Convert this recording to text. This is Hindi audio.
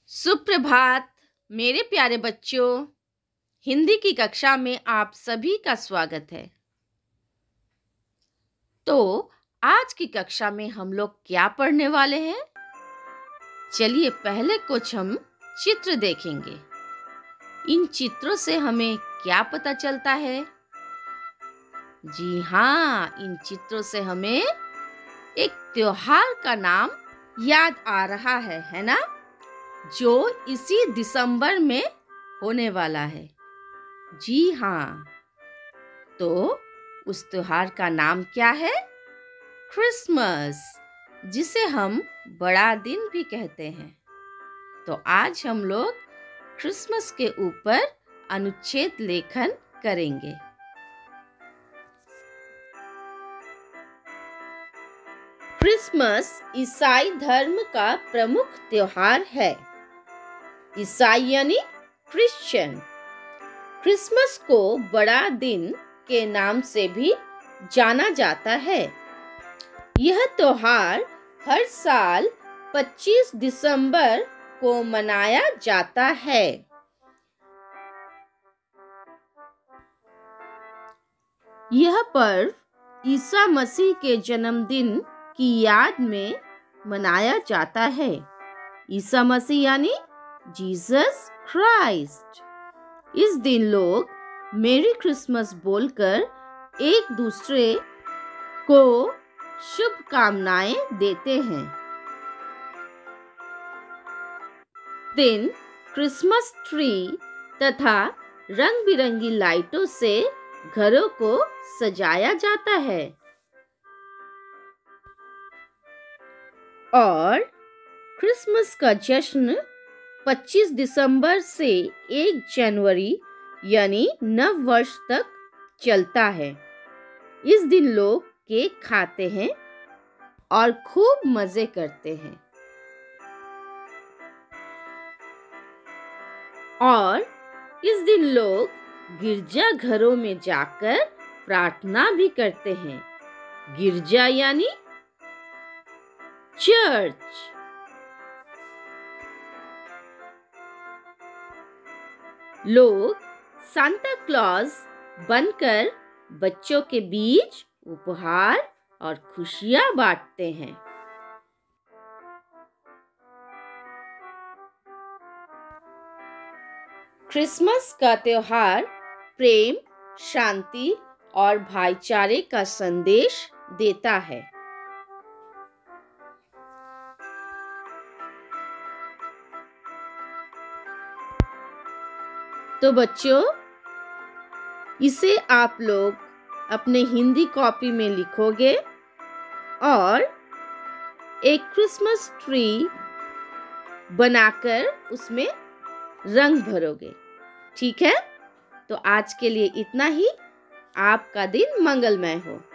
सुप्रभात मेरे प्यारे बच्चों। हिंदी की कक्षा में आप सभी का स्वागत है। तो आज की कक्षा में हम लोग क्या पढ़ने वाले हैं? चलिए पहले कुछ हम चित्र देखेंगे। इन चित्रों से हमें क्या पता चलता है? जी हाँ, इन चित्रों से हमें एक त्योहार का नाम याद आ रहा है ना? जो इसी दिसंबर में होने वाला है। जी हाँ, तो उस त्योहार का नाम क्या है? क्रिसमस, जिसे हम बड़ा दिन भी कहते हैं। तो आज हम लोग क्रिसमस के ऊपर अनुच्छेद लेखन करेंगे। क्रिसमस ईसाई धर्म का प्रमुख त्योहार है। ईसाई यानी क्रिश्चियन क्रिसमस को बड़ा दिन के नाम से भी जाना जाता है। यह त्योहार हर साल 25 दिसंबर को मनाया जाता है। यह पर्व ईसा मसीह के जन्मदिन की याद में मनाया जाता है। ईसा मसीह यानी जीसस क्राइस्ट। इस दिन लोग मेरी क्रिसमस बोलकर एक दूसरे को शुभकामनाएं देते हैं। दिन क्रिसमस ट्री तथा रंग बिरंगी लाइटों से घरों को सजाया जाता है और क्रिसमस का जश्न 25 दिसंबर से 1 जनवरी यानी नव वर्ष तक चलता है। इस दिन लोग केक खाते हैं और खूब मजे करते हैं और इस दिन लोग गिरजा घरों में जाकर प्रार्थना भी करते हैं। गिरजा यानी चर्च। लोग सांता क्लॉज बनकर बच्चों के बीच उपहार और खुशियां बांटते हैं। क्रिसमस का त्योहार प्रेम, शांति और भाईचारे का संदेश देता है। तो बच्चों, इसे आप लोग अपने हिंदी कॉपी में लिखोगे और एक क्रिसमस ट्री बनाकर उसमें रंग भरोगे। ठीक है? तो आज के लिए इतना ही। आपका दिन मंगलमय हो।